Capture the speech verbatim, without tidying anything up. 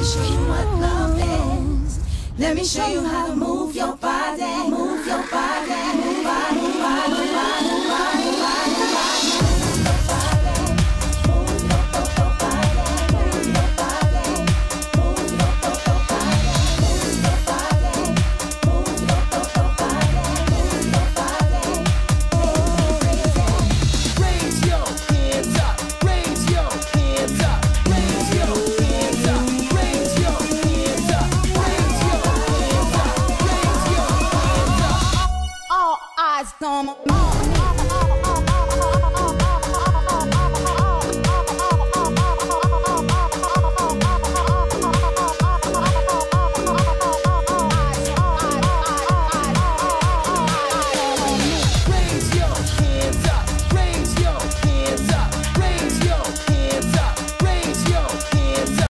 show you what love is. Let me show you how to move your body.